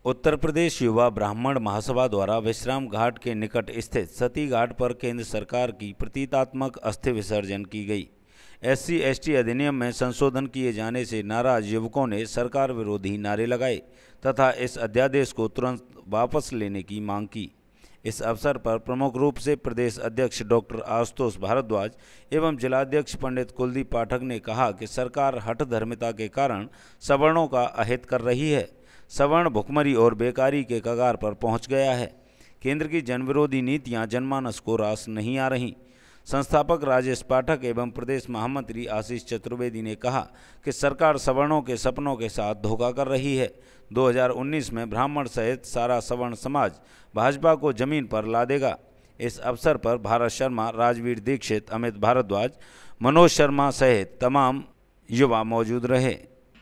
उत्तर प्रदेश युवा ब्राह्मण महासभा द्वारा विश्राम घाट के निकट स्थित सती घाट पर केंद्र सरकार की प्रतीकात्मक अस्थि विसर्जन की गई। SC/ST अधिनियम में संशोधन किए जाने से नाराज युवकों ने सरकार विरोधी नारे लगाए तथा इस अध्यादेश को तुरंत वापस लेने की मांग की। इस अवसर पर प्रमुख रूप से प्रदेश अध्यक्ष डॉक्टर आशुतोष भारद्वाज एवं जिलाध्यक्ष पंडित कुलदीप पाठक ने कहा कि सरकार हठधर्मिता के कारण सवर्णों का अहित कर रही है। सवर्ण भुखमरी और बेकारी के कगार पर पहुंच गया है। केंद्र की जनविरोधी नीतियां जनमानस को रास नहीं आ रहीं। संस्थापक राजेश पाठक एवं प्रदेश महामंत्री आशीष चतुर्वेदी ने कहा कि सरकार सवर्णों के सपनों के साथ धोखा कर रही है। 2019 में ब्राह्मण सहित सारा सवर्ण समाज भाजपा को जमीन पर ला देगा। इस अवसर पर भारत शर्मा, राजवीर दीक्षित, अमित भारद्वाज, मनोज शर्मा सहित तमाम युवा मौजूद रहे।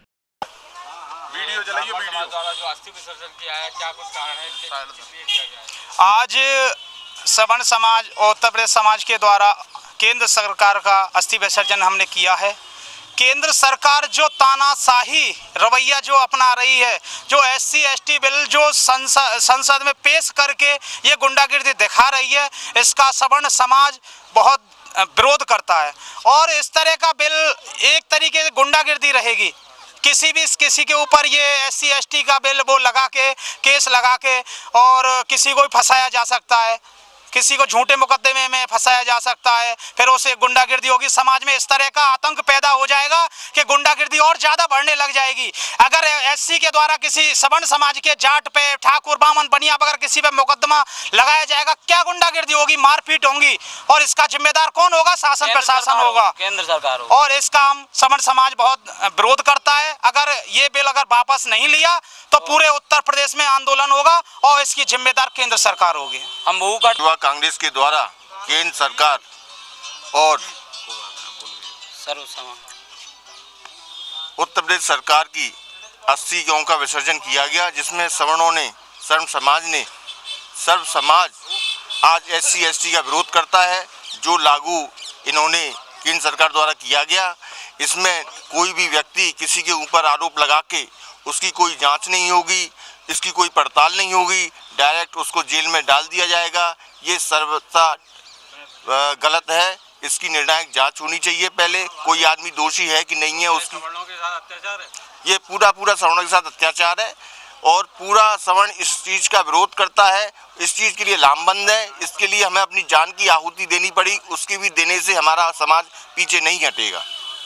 जो अस्थि विसर्जन किया है, क्या कुछ कारण है इसलिए किया गया है? आज सवर्ण समाज और उत्तर प्रदेश समाज के द्वारा केंद्र सरकार का अस्थि विसर्जन हमने किया है। केंद्र सरकार जो तानाशाही रवैया जो अपना रही है, जो SC/ST बिल जो संसद में पेश करके ये गुंडागिर्दी दिखा रही है, इसका सवर्ण समाज बहुत विरोध करता है। और इस तरह का बिल एक तरीके से गुंडागिर्दी रहेगी। किसी के ऊपर ये SC/ST का बिल वो लगा के केस लगा के और किसी को भी फंसाया जा सकता है, किसी को झूठे मुकदमे में फंसाया जा सकता है, फिर उसे गुंडागिर्दी होगी। समाज में इस तरह का आतंक पैदा हो जाएगा कि गुंडागिर्दी और ज़्यादा बढ़ने लग जाएगी। अगर SC के द्वारा किसी सवर्ण समाज के जाट पे, ठाकुर, बामन, बनिया अगर किसी पे मुकदमा लगाया जाएगा, क्या गुंडागिर्दी होगी, मारपीट होंगी। और इसका जिम्मेदार कौन होगा? शासन प्रशासन होगा, केंद्र सरकार होगा। और इसका हम सवर्ण समाज बहुत विरोध करता है। अगर ये बिल अगर वापस नहीं लिया तो पूरे उत्तर प्रदेश में आंदोलन होगा और इसकी जिम्मेदार केंद्र सरकार होगी। हम युवा कांग्रेस के द्वारा केंद्र सरकार और उत्तर प्रदेश सरकार की अस्थि का विसर्जन किया गया, जिसमें सवर्णों ने, सर्व समाज आज SC/ST का विरोध करता है। जो लागू इन्होंने केंद्र सरकार द्वारा किया गया, इसमें कोई भी व्यक्ति किसी के ऊपर आरोप लगा के उसकी कोई जांच नहीं होगी, इसकी कोई पड़ताल नहीं होगी, डायरेक्ट उसको जेल में डाल दिया जाएगा। ये सर्वथा गलत है। इसकी निर्णायक जांच होनी चाहिए। पहले कोई आदमी दोषी है कि नहीं है, उसकी सवर्णों के साथ अत्याचार है। ये पूरा सवर्णों के साथ अत्याचार है और पूरा सवर्ण इस चीज़ का विरोध करता है। इस चीज़ के लिए लामबंद है। इसके लिए हमें अपनी जान की आहुति देनी पड़ी, उसकी भी देने से हमारा समाज पीछे नहीं हटेगा।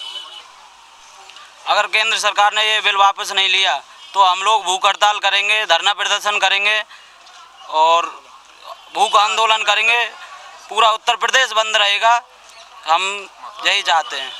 अगर केंद्र सरकार ने ये बिल वापस नहीं लिया तो हम लोग भूख हड़ताल करेंगे, धरना प्रदर्शन करेंगे और भूख आंदोलन करेंगे। पूरा उत्तर प्रदेश बंद रहेगा। हम यही चाहते हैं,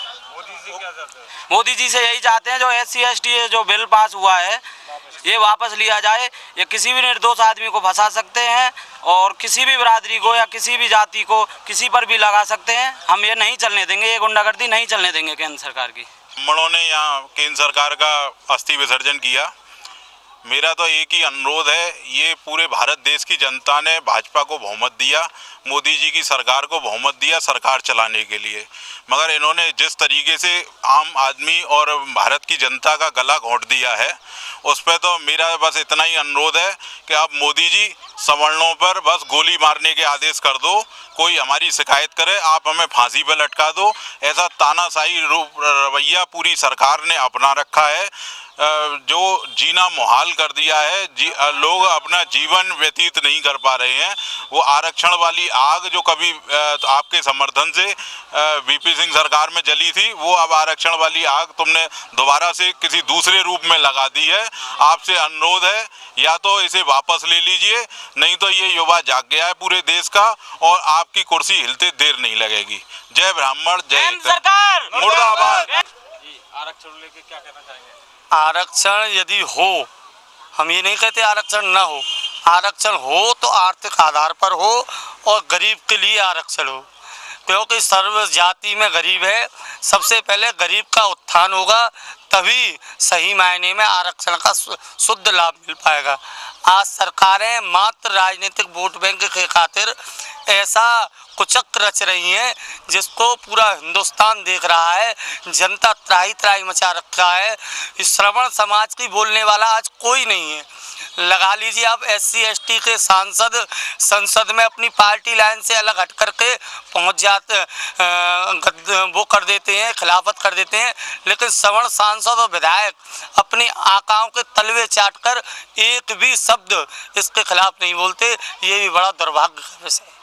मोदी जी से यही चाहते हैं, जो SC/ST जो बिल पास हुआ है ये वापस लिया जाए। ये किसी भी निर्दोष आदमी को फंसा सकते हैं और किसी भी बिरादरी को या किसी भी जाति को किसी पर भी लगा सकते हैं। हम ये नहीं चलने देंगे, ये गुंडागर्दी नहीं चलने देंगे केंद्र सरकार की। ब्राह्मणों ने यहाँ केंद्र सरकार का अस्थि विसर्जन किया। मेरा तो एक ही अनुरोध है, ये पूरे भारत देश की जनता ने भाजपा को बहुमत दिया, मोदी जी की सरकार को बहुमत दिया सरकार चलाने के लिए, मगर इन्होंने जिस तरीके से आम आदमी और भारत की जनता का गला घोंट दिया है, उस पर तो मेरा बस इतना ही अनुरोध है कि आप मोदी जी सवर्णों पर बस गोली मारने के आदेश कर दो। कोई हमारी शिकायत करे, आप हमें फांसी पर लटका दो। ऐसा तानाशाही रवैया पूरी सरकार ने अपना रखा है, जो जीना मुहाल कर दिया है। लोग अपना जीवन व्यतीत नहीं कर पा रहे हैं। वो आरक्षण वाली आग जो कभी आपके समर्थन से VP सिंह सरकार में जली थी, वो अब आरक्षण वाली आग तुमने दोबारा से किसी दूसरे रूप में लगा दी है। आपसे अनुरोध है, या तो इसे वापस ले लीजिए, नहीं तो ये युवा जाग गया है पूरे देश का और आपकी कुर्सी हिलते देर नहीं लगेगी। जय ब्राह्मण, जय सरकार, मुर्दाबाद। आरक्षण लेके क्या कहना चाहेंगे? आरक्षण यदि हो, हम ये नहीं कहते आरक्षण ना हो, आरक्षण हो तो आर्थिक आधार पर हो और गरीब के लिए आरक्षण हो, क्योंकि सर्व जाति में गरीब है। सबसे पहले गरीब का उत्थान होगा, तभी सही मायने में आरक्षण का शुद्ध लाभ मिल पाएगा। आज सरकारें मात्र राजनीतिक वोट बैंक के खातिर ऐसा कुचक रच रही हैं जिसको पूरा हिंदुस्तान देख रहा है। जनता त्राही त्राही मचा रखा है। इस श्रवण समाज की बोलने वाला आज कोई नहीं है। लगा लीजिए आप SC ST के सांसद संसद में अपनी पार्टी लाइन से अलग हट करके पहुंच जाते, वो कर देते हैं, खिलाफत कर देते हैं, लेकिन सवर्ण सांसद और विधायक अपनी आकाओं के तलवे चाटकर एक भी शब्द इसके खिलाफ नहीं बोलते। ये भी बड़ा दुर्भाग्य का विषय है।